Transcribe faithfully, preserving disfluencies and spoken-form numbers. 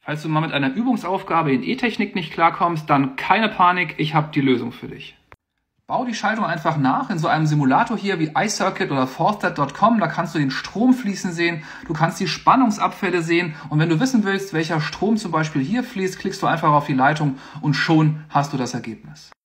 Falls du mal mit einer Übungsaufgabe in E-Technik nicht klarkommst, dann keine Panik, ich habe die Lösung für dich. Bau die Schaltung einfach nach in so einem Simulator hier wie iCircuit oder Forthet Punkt com. Da kannst du den Strom fließen sehen, du kannst die Spannungsabfälle sehen und wenn du wissen willst, welcher Strom zum Beispiel hier fließt, klickst du einfach auf die Leitung und schon hast du das Ergebnis.